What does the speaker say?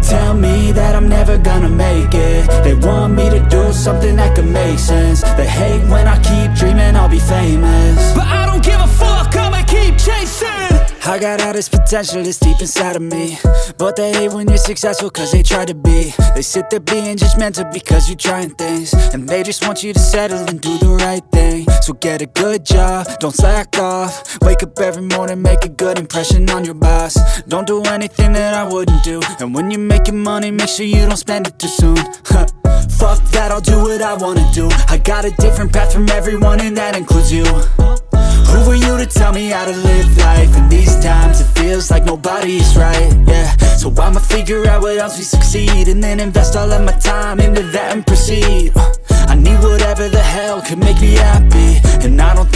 tell me that I'm never gonna make it. They want me to do something that could make sense. They hate when I keep dreaming I'll be famous, but I don't give a fuck, I'ma keep chasing. I got all this potential that's deep inside of me, but they hate when you're successful cause they try to be. They sit there being judgmental because you're trying things, and they just want you to settle and do the right thing. So get a good job, don't slack off. Wake up every morning, make a good impression on your boss. Don't do anything that I wouldn't do, and when you're making money, make sure you don't spend it too soon. Fuck that, I'll do what I wanna do. I got a different path from everyone, and that includes you. Who are you to tell me how to live life? In these times it feels like nobody is right, yeah. So I'ma figure out what else we succeed, and then invest all of my time into that and proceed. I need whatever the hell could make me happy, and I don't